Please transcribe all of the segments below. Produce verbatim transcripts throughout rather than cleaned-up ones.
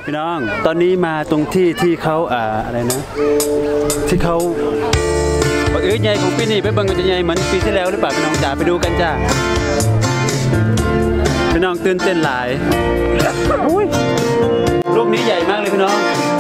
พี่น้องตอนนี้มาตรงที่ที่เขาอ่าอะไรนะที่เขาเอ้ยใหญ่ของปีนี้ไปเบิ่งกันจะใหญ่เหมือนปีที่แล้วหรือเปล่าพี่น้องจ๋าไปดูกันจ้าพี่น้องตื่นเต้นหลายลูกนี้ใหญ่มากเลยพี่น้อง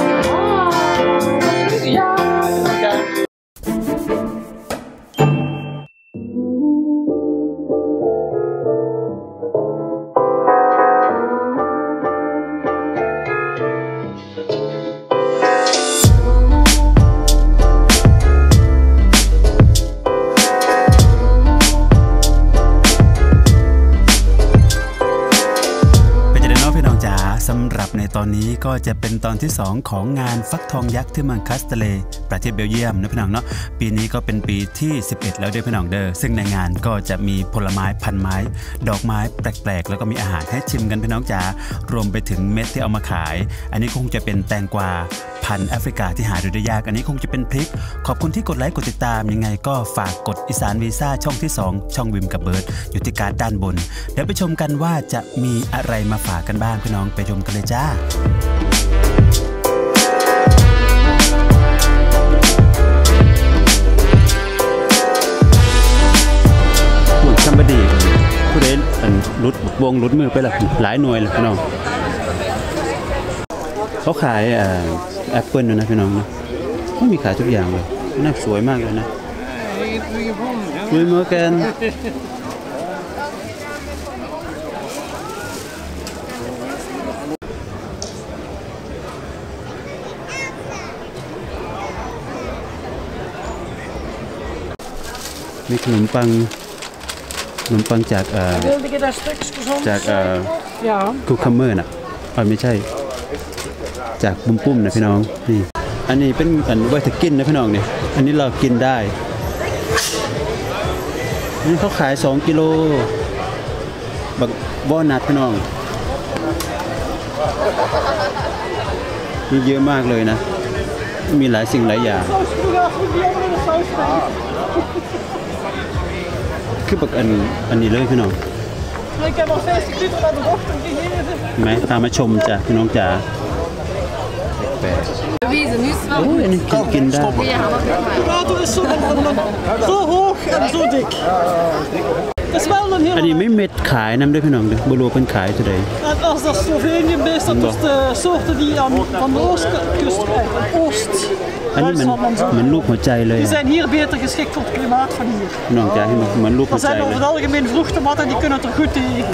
สำหรับในตอนนี้ก็จะเป็นตอนที่สองของงานฟักทองยักษ์ที่เมืองคัสเตเลประเทศเบลเยียมนะพี่น้องเนาะปีนี้ก็เป็นปีที่สิบเอ็ดแล้วด้วยพี่น้องเด้อซึ่งในงานก็จะมีผลไม้พันไม้ดอกไม้แปลกๆแล้วก็มีอาหารให้ชิมกันพี่น้องจ๋ารวมไปถึงเม็ดที่เอามาขายอันนี้คงจะเป็นแตงกวาพันธุ์แอฟริกาที่หาดูได้ยากอันนี้คงจะเป็นพริกขอบคุณที่กดไลค์กดติดตามยังไงก็ฝากกดอีสานวีซ่าช่องที่สองช่องวิมกับเบิร์ดอยู่ที่การ์ดด้านบนเดี๋ยวไปชมกันว่าจะมีอะไรมาฝากกันบ้างพี่น้องไปชมกันเลยจ้าหุ่นซัมบดีผู้เล่นรุดวงรุดมือไปละหลายหน่วยเลยพี่น้องเขาขายแอปเปิลด้วยนะพี่น้องนะเขามีขายทุกอย่างเลยน่าสวยมากเลยนะคุยเมื่อกันมีขนมปังขนมปังจากจากคุกคัมเมอร์น่ะอ๋อไม่ใช่จากปุ้มๆนะพี่น้องนี่อันนี้เป็นอันไว้ถ้ากินนะพี่น้องเนี่ยอันนี้เรากินได้นี่เขาขายสองกิโลบักบอนัทพี่น้องมีเยอะมากเลยนะมีหลายสิ่งหลายอย่างคือบักอันอันนี้เลยพี่น้องไหมตามมาชมจ้ะพี่น้องจ๋าโอ้ยอันนี้กินได้อันนี้ไม่เม็ดขายน้ำด้วยพี่น้องเด้อบรูเป็นขายตัวใด Als dat Slovenië is, dat is de soorten die aan van de oostkust oost. อันนี้มันเหมือนรูปหัวใจเลย Die zijn hier beter geschikt voor het klimaat van hier. น้องจ๋าให้มันเหมือนรูปหัวใจเลย Dat zijn over het algemeen vruchtenmat en die kunnen het er goed tegen.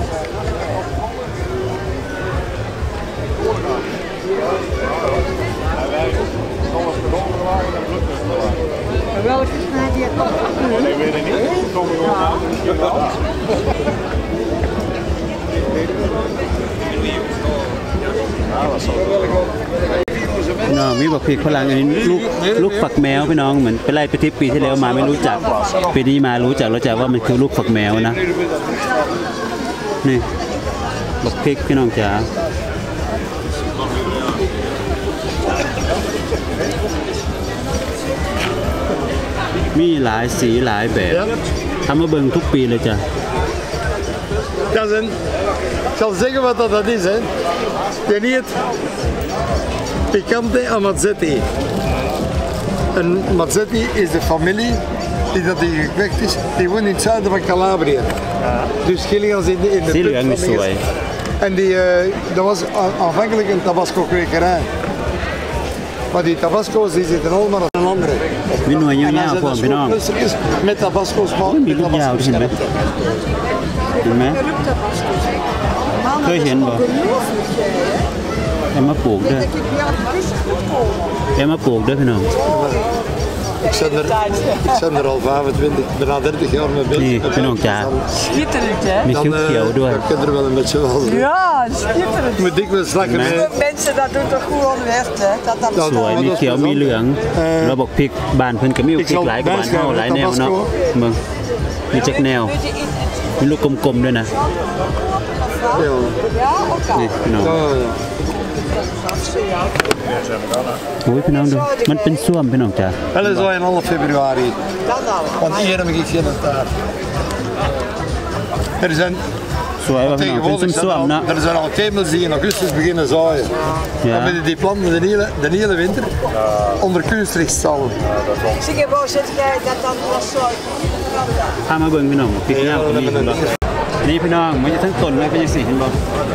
Welke snijdt je toch? Nee, weet ik niet. Kom พี่น้องมีบอกพริกฝรั่งอันนี้ลูกลูกฝักแมวพี่น้องเหมือนไปไล่ไปทิพย์ปีที่แล้วมาไม่รู้จักปีนี้มารู้จักแล้วจ้ะว่ามันคือลูกฝักแมวนะนี่บอกพริกพี่น้องจ๋ามีหลายสีหลายแบบทำมาเบิ่งทุกปีเลยจ้ะ Cousin, ik zal zeggen wat dat is, hè. Ten eerste, Picante Amazzetti. En Mazzetti is de familie die dat hier gekweekt is, die woont in het zuiden van Calabrië. Dus gillig als in de, in de put van de En die, uh, dat was aanvankelijk een tabasco-kwekerij. Maar die tabasco's die zitten allemaal aan een andere. En dan zijn de schoolplustertjes met tabasco's maar met tabasco's scherp. เห็นไหมเคยเห็นบ่เอามาปลูกด้วยเอามาปลูกด้วยพี่น้อง Ik ben er, ik ben er al vijfentwintig, bijna dertig jaar mee bezig. นี่พี่น้องจ๋า Schitterend, hè? มีเขียวๆด้วย Dan kun je er wel een beetje wel zien. Ja, schitterend. Ik moet dikwijls lachen mee. Mensen, dat doet toch goed onderweg, hè? Dat dat สวยมีเขียวมีเหลืองเราบอกพริกบานเพิ่นก็มีพริกหลายกว่าบ้านเฮาหลายแนวเนาะมึงมีจักแนวมีลูกกลมๆด้วยนะนี่พี่น้องโอ้ยพี่น้องดูมันเป็นส้วมพี่น้องจ้ะ Wel is al in half februari. Want hier heb ik geen taart. Er zijn วยว่ะพี่น้องเป็นซุ่มๆเนาะ Er zijn al kemels die in augustus beginnen zaaien. Ja. Dan ben die planten de hele, de hele winter onder kunstlichtstallen. Zie je wel zitten dat dan was zo. พามาเบิ่งพี่น้องพริกย่างก็มีเห็นบ่นี่พี่น้องมันจะทั้งต้นเลยเป็นจังซี่เห็นบ่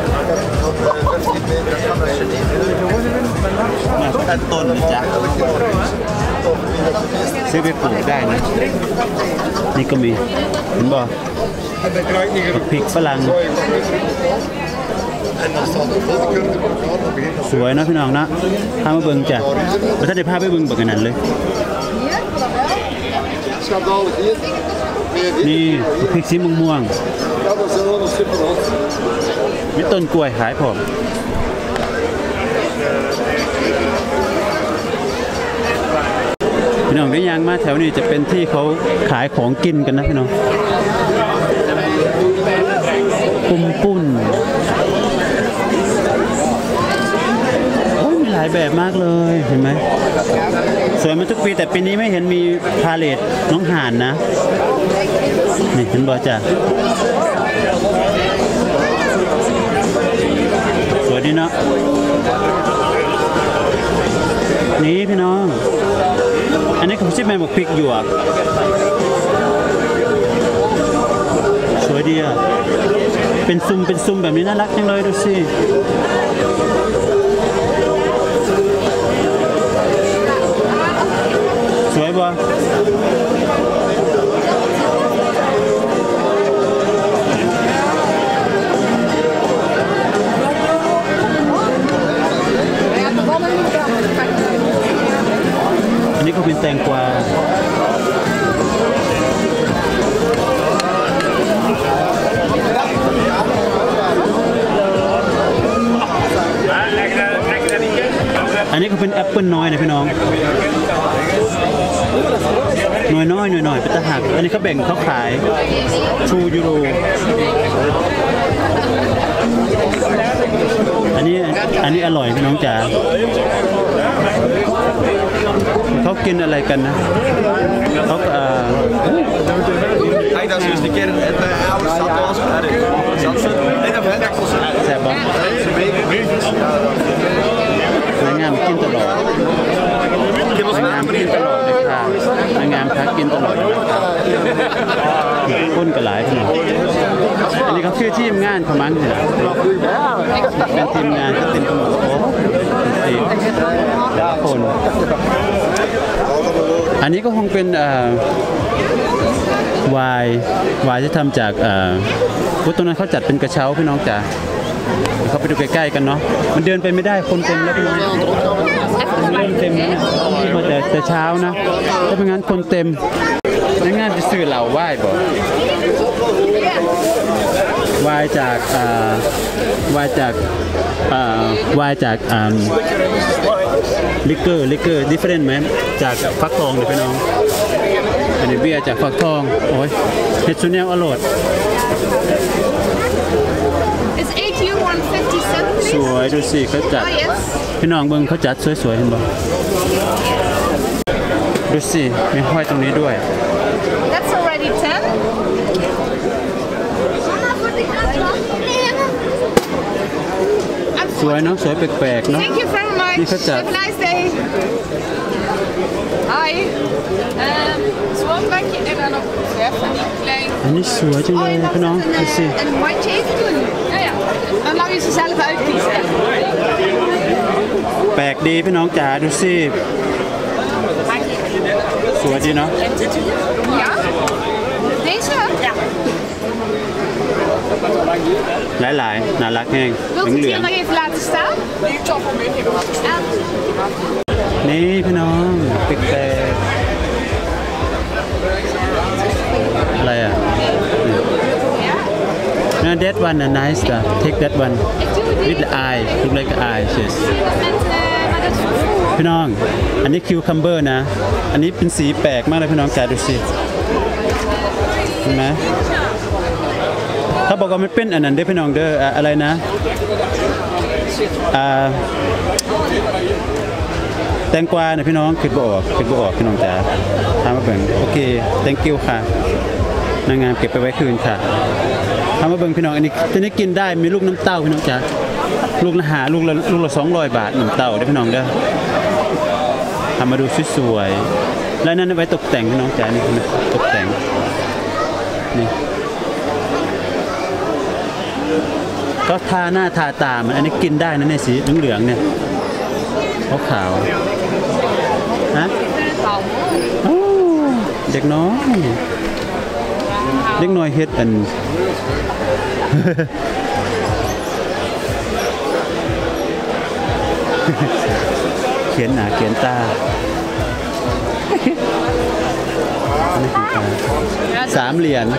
ตั้งต้นเลยจ้ะซื้อไปปลูกได้นะนี่ก็มีเห็นบ่พริกฝรั่งสวยนะพี่น้องนะพามาเบิ่งจ้ะแล้วถ้าได้พาไปเบิ่งเบิ่งกันนั้นเลยนี่พริกสีม่วงๆมีต้นกล้วยขายผมพี่น้องได้ยังมาแถวนี้จะเป็นที่เขาขายของกินกันนะพี่น้องปุ่มปุ้นโอ้ยมีหลายแบบมากเลยเห็นไหมสวยมาทุกปีแต่ปีนี้ไม่เห็นมีพาเลทน้องห่านนะนี่เห็นบ่จ้ะสวยดีเนาะนี่พี่น้องอันนี้เขาชิมแมงบอกพริกหยวกสวยดีอ่ะเป็นซุ่มเป็นซุ่มแบบนี้น่ารักจังเลยดูสิสวยบ่อันนี้ก็เป็นแตงกวาอันนี้ก็เป็นแอปเปิลน้อยนะพี่น้องน้อยน้อยหน่อยหน่อยเป็นตะหักอันนี้เขาแบ่งเขาขายชูยูโรอันนี้อันนี้อร่อยพี่น้องจ๋าเขากินอะไรกันนะเขาเอ่อแซ่บบ้างนางงามกินตลอดนางงามกินตลอดเลยค่ะนางงามพักกินตลอดเลยค่ะก้นกระหลายพี่น้องอันนี้เขาคือทีมงานเขามั้งเนี่ยเป็นทีมงานที่เต็มตัวโอ้แต่ละคนอันนี้ก็คงเป็นวายวายที่ทำจากพุทธตรงนั้นเขาจัดเป็นกระเช้าพี่น้องจ๋าเขาไปดูใกล้ๆกันเนาะมันเดินไปไม่ได้คนเต็มแล้วพี่น้องเริ่มเต็มแล้วเนี่ยมาแต่แต่เช้านะถ้าเป็นงั้นคนเต็มในงานจะซื้อเหล่าไหว้บ่ไหว้จากไหว้จากไหว้จากลิกเกอร์ลิกเกอร์ดิฟเฟอเรนต์ไหมจากฟักทองเลยพี่น้องอันนี้เบียร์จากฟักทองโอ้ยเฮดซูเนลอร่อยสวยดูสิเขาจัดพี่น้องเบิ้งเขาจัดสวยๆเห็นบ่ดูสิมีห้อยตรงนี้ด้วย That's already ten. สวยเนาะสวยแปลกๆเนาะ Thank you very much. นี่เขาจัด Have a nice day. Hi. Zo'n bakje en dan nog even die klein. อันนี้สวยจังเลยพี่น้องดูสิ Een mandje even doen. Ja, ja. Dan mag je ze zelf uitkiezen. แปลกดีพี่น้องจ๋าดูสิสวยดีเนาะ Ja. Deze? Ja. หลายๆน่ารักแห้ง Wilt u เห het ลือ hier ง nog even laten staan? Ja. ๆนี่พี่น้องแปลกๆอะไรอ่ะน่า that one a nice stuff take that one with the eye look like the eye yes Met, uh, maar dat is vervoer. พี่น้องอันนี้คิวคัมเบอร์นะอันนี้เป็นสีแปลกมากเลยพี่น้องจ๋าดูสิเห็นไหมเขาบอกว่ามันเป็นอันนั้นเด้อพี่น้องเด้ออะไรนะอ่าแตงกวาเนี่ยพี่น้องคิดบ่ออกคิดบ่ออกพี่น้องจ๋าทำมาเบิ่งโอเค thank you ค่ะนางงามเก็บไปไว้คืนค่ะทำมาเบิ่งพี่น้องอันนี้ตัวนี้กินได้มีลูกน้ำเต้าพี่น้องจ๋าลูกละหาลูกละลูกละสองร้อยบาทน้ำเต้าได้พี่น้องเด้อทำมาดูสวยๆแล้วนั่นไว้ตกแต่งพี่น้องจ๋านี่ตกแต่งนี่ก็ทาหน้าทาตามันอันนี้กินได้นะเนี่ยสีเหลืองๆเนี่ยขาวๆฮะเด็กน้อยเด็กน้อยเฮ็ดอันเขียนหนาเขียนตาสามเหรียญ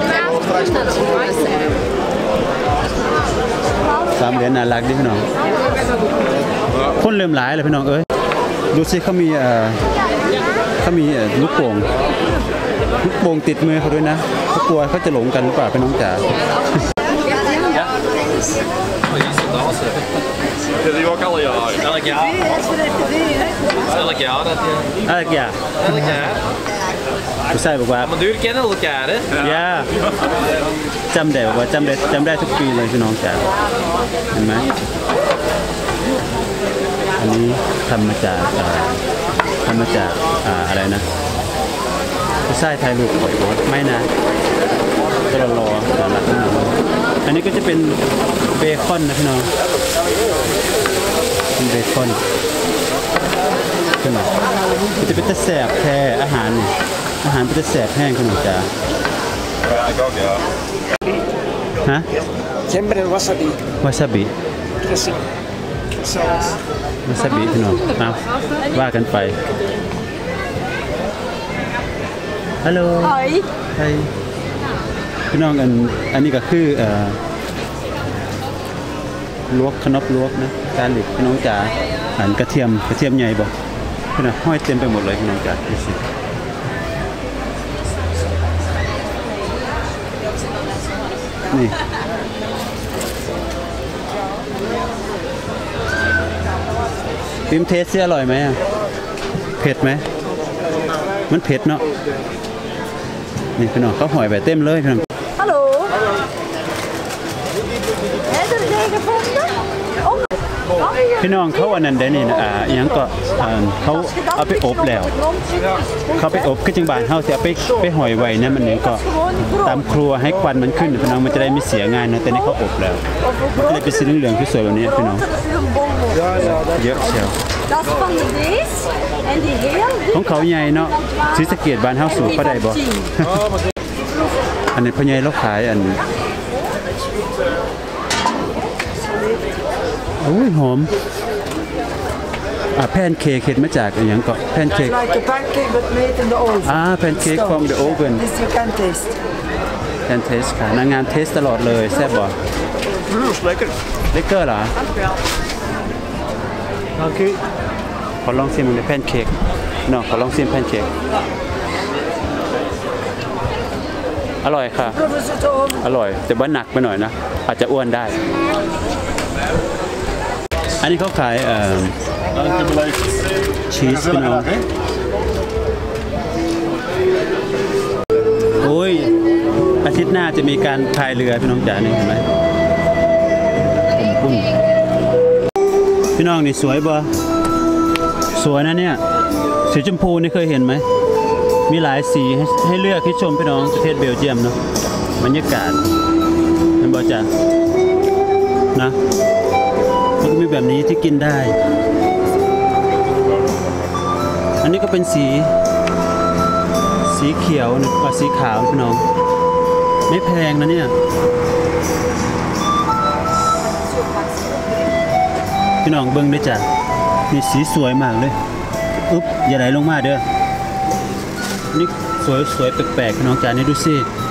สามเหรียญน่ารักดิพี่น้องคนเริ่มหลายเลยพี่น้องเอ้ยดูสิเขามีเอ่อเขามีลูกโป่งลูกโป่งติดมือเขาด้วยนะเขากลัวเขาจะหลงกันหรือเปล่าพี่น้องจ๋า Die wil ik alle jaar. Elk jaar. Elk jaar dat je. Elk jaar. Elk jaar. ผู้ชายบอกว่า Maar duur kennen elkaar hè? ย่าจำได้บอกว่าจำได้จำได้ทุกปีเลยพี่น้องจ๋าเห็นไหมอันนี้ทำมาจากทำมาจากอะไรนะผู้ชายไทยลูกข่อยบอกไม่นะก็รอรอหลังๆน้องอันนี้ก็จะเป็นเบคอนนะพี่น้องเป็นเบคอนขึ้นมาจะเป็นตะแสบแค่อาหารนี่อาหารเป็นตะแสบแห้งขนมจ๋าฮะ Sempre wasabi วาซาบิวาซาบิพี่น้องเอาว่ากันไปฮัลโหลไฮพี่น้องอันอันนี้ก็คือเอ่อลวกขนมลวกนะการหลิบพี่น้องจ๋าหันกระเทียมกระเทียมใหญ่บ่พี่น้องห้อยเต็มไปหมดเลยพี่น้องจ๋าดูสินี่พิมเทสเสียอร่อยไหมอ่ะเผ็ดไหมมันเผ็ดเนาะนี่พี่น้องเขาหอยแบบเต็มเลยพี่น้อง Hallo. Heb je er gevonden? พี่น้องเขาอันนั้นได้นี่นะอ่ายังก็เขาเอาไปอบแล้วเขาไปอบก็จึงบานเฮาสิเอาไปไปหอยไว้นะมันนี่ก็ตามครัวให้ควันมันขึ้นพี่น้องมันจะได้ไม่เสียง่ายนะแต่นี่เขาอบแล้วก็เลยเป็นสีเหลืองๆที่สวยแบบนี้พี่น้องเยอะเชียว Dat is van de Dees en die heel ของเขาใหญ่เนาะศรีสะเกษบ้านเฮาสูงเขาได้บ่อันนี้พ่อใหญ่เราขายอันโอ้ยหอมอ่าแพนเค้กเห็ดมาจากอย่างก็แพนเค้ก Like a pancake but made in the oven อ่าแพนเค้ก from the oven This you can taste แพนเทสค่ะนางงามเทสตลอดเลยแซ่บบ่ Lekker. เลกเกอร์เหรอโอเคขอลองชิมในแพนเค้กเนาะขอลองชิมแพนเค้กอร่อยค่ะอร่อยแต่ว่าหนักไปหน่อยนะอาจจะอ้วนได้อันนี้เขาขายเอ่อชีสพี่น้องโอ้ยอาทิตย์หน้าจะมีการพายเรือพี่น้องจ๋านี่เห็นไหมปุ้งพี่น้องนี่สวยบ่สวยนะเนี่ยสีชมพูนี่เคยเห็นไหมมีหลายสีให้ให้เลือกให้ชมพี่น้องประเทศเบลเยียมเนาะบรรยากาศมันบ่จ๋านะมันก็มีแบบนี้ที่กินได้ อันนี้ก็เป็นสีสีเขียวนะกับสีขาวพี่น้องไม่แพงนะเนี่ยพี่น้องเบิ้งด้วยจ้ะนี่สีสวยมากเลยอุ๊บอย่าไหลลงมาเด้อนี่สวยสวยแปลกๆพี่น้องจ๋านี่ดูสิ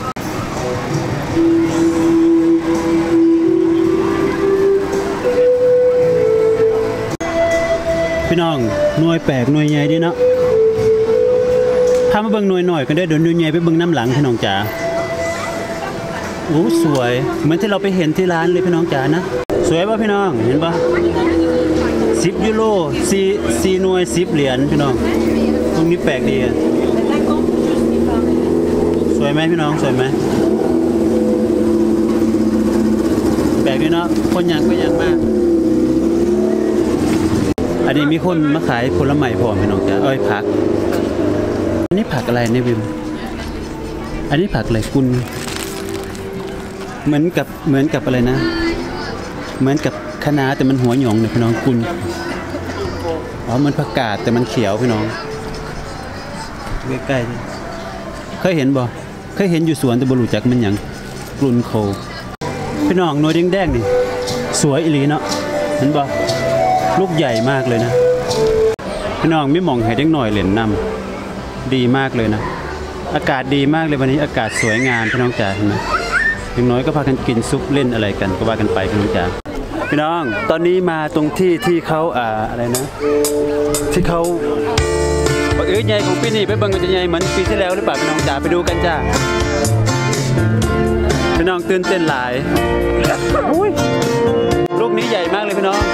พี่น้องหน่วยแปลกหน่วยใหญ่ดิเนาะพามาเบิ่งหน่วยหน่อยกันได้เดี๋ยวหน่วยใหญ่ไปเบิ่งน้ำหลังพี่น้องจ๋าโอ้สวยเหมือนที่เราไปเห็นที่ร้านเลยพี่น้องจ๋านะสวยป่ะพี่น้องเห็นป่ะสิบยูโรสี่สี่หน่วยสิบเหรียญพี่น้องตรงนี้แปลกดีสวยไหมพี่น้องสวยไหมแปลกด้วยเนาะคนยังก็ยังมากอันนี้มีคนมาขายผลไม้พร้อมพี่น้องจ้ะอ้อยผักอันนี้ผักอะไรเนี่ยวิมอันนี้ผักอะไรกุนเหมือนกับเหมือนกับอะไรนะเหมือนกับคะน้าแต่มันหัวหยองเนี่ยพี่น้องกุนอ๋อมันผักกาดแต่มันเขียวพี่น้องใกล้ๆเคยเห็นบ่เคยเห็นอยู่สวนแต่บ่รู้จักมันหยังกลุ่นโคพี่น้องหน่วยแดงๆนี่สวยอีหลีเนาะเห็นบ่ลูกใหญ่มากเลยนะพี่น้องไม่มองให้เด็กหน่อยเล่นน้ำดีมากเลยนะอากาศดีมากเลยวันนี้อากาศสวยงามพี่น้องจ๋าเห็นไหมอย่างน้อยก็พากันกินซุปเล่นอะไรกันก็ว่ากันไปพี่น้องจ๋าพี่น้องตอนนี้มาตรงที่ที่เขาอ่าอะไรนะที่เขาเอ้ยใหญ่ของปีนี้ไปเบิ่งกันจะใหญ่เหมือนปีที่แล้วหรือเปล่าพี่น้องจ๋าไปดูกันจ้าพี่น้องตื่นเต้นหลายลูกนี้ใหญ่มากเลยพี่น้อง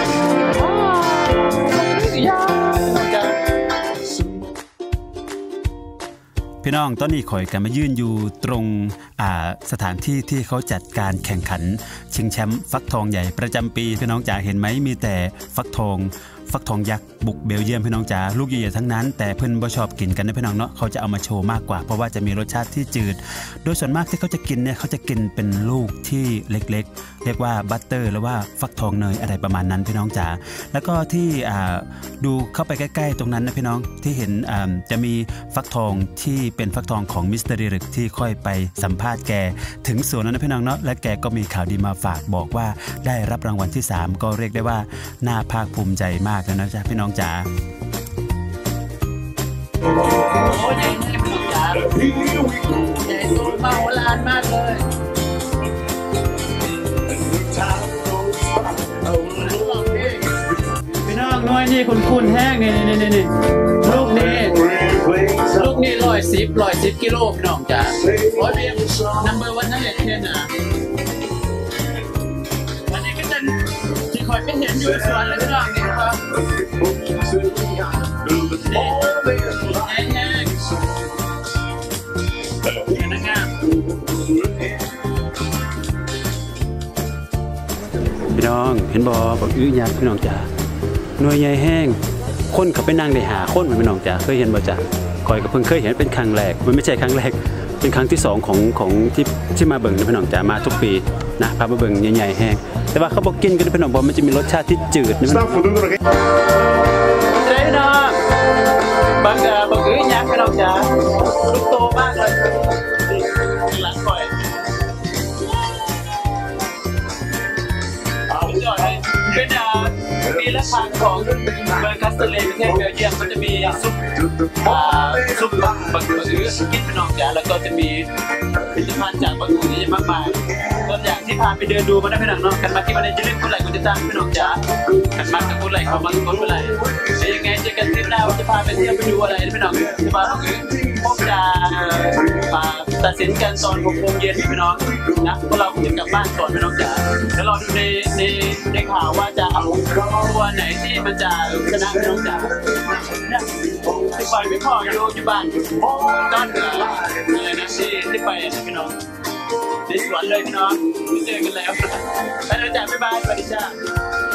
พี่น้องตอนนี้ข่อยกันมายืนอยู่ตรงสถานที่ที่เขาจัดการแข่งขันชิงแชมป์ฟักทองใหญ่ประจำปีพี่น้องจ๋าเห็นไหมมีแต่ฟักทองฟักทองยักษ์บุกเบลเยียมพี่น้องจ๋าลูกใหญ่ๆทั้งนั้นแต่เพื่อนบ่ชอบกินกันนะพี่น้องเนาะเขาจะเอามาโชว์มากกว่าเพราะว่าจะมีรสชาติที่จืดโดยส่วนมากที่เขาจะกินเนี่ยเขาจะกินเป็นลูกที่เล็กๆเรียกว่าบัตเตอร์หรือว่าฟักทองเนยอะไรประมาณนั้นพี่น้องจ๋าแล้วก็ที่ดูเข้าไปใกล้ๆตรงนั้นนะพี่น้องที่เห็นจะมีฟักทองที่เป็นฟักทองของมิสเตอร์ดิริกที่ค่อยไปสัมภาษณ์แกถึงสวนนั้นนะพี่น้องเนาะและแกก็มีข่าวดีมาฝากบอกว่าได้รับรางวัลที่สามก็เรียกได้ว่าน่าภาคภูมิใจมากนะจ๊ะพี่น้องจ๋าโอ้ยใหญ่แน่พี่น้องจ๋าใหญ่โตมากโบราณมากเลยพี่น้องน้อยนี่คุณๆแห้งนี่นี่นี่นี่ลูกนี้ลูกนี้ร้อยสิบร้อยสิบกิโลพี่น้องจ๋าร้อยเบียร์นัมเบอร์วันนั่นแหละเนี่ยนะวันนี้ก็จะที่คอยเป็นเห็นอยู่สวนแล้วพี่น้องนี่ครับพี่น้องเห็นบ่บอกอื้อยักษ์พี่น้องจ๋าหน่วยใหญ่แห้งคนเขาไปนั่งได้หาคนพี่น้องจ๋าเคยเห็นบ่จ๋าคอยก็เพิ่งเคยเห็นเป็นครั้งแรกมันไม่ใช่ครั้งแรกเป็นครั้งที่สองของของที่ที่มาเบิ่งพี่น้องจ๋ามาทุกปีนะพามาเบิ่งใหญ่ๆแห้งแต่ว่าเขาบอกกินกันพี่น้องบอกมันจะมีรสชาติที่จืดนี่มันใจพี่น้องบังเออบังอื้อยักษ์พี่น้องจ๋าลูกโตมากเลยหลังคอยเป็นปีละครั้งของเมืองคัสเตเลประเทศเบลเยียมมันจะมีซุปซุปบังอื้อกินพี่น้องจ๋าแล้วก็จะมีผลิตภัณฑ์จากบังอื้อนี่มากมายตัวอย่างที่พาไปเดินดูมาได้พี่น้องเนาะกันมาที่วันนี้จะเล่นกุหลาบกุจะจ้างพี่น้องจ๋ากันมากับกุหลาบเขามากับกุหลาบเป็นยังไงเจอกันทริปหน้าว่าจะพาไปเที่ยวไปดูอะไรพี่น้องจะมาบังอื้อพบจะมาตัดสินกันตอนหกโมงเย็นพี่น้องนะพวกเราจะกลับบ้านก่อนพี่น้องจ๋าแล้วเราดูในในในข่าวว่าจะเอาตัวไหนที่มันจะชนะพี่น้องจ๋าที่ไปไปพ่ออยู่อยู่บ้านตอนอะไรนะที่ที่ไปพี่น้องในสวนเลยพี่น้องเจอกันแล้วไปแล้วจ้าบ๊ายบายสวัสดีจ้า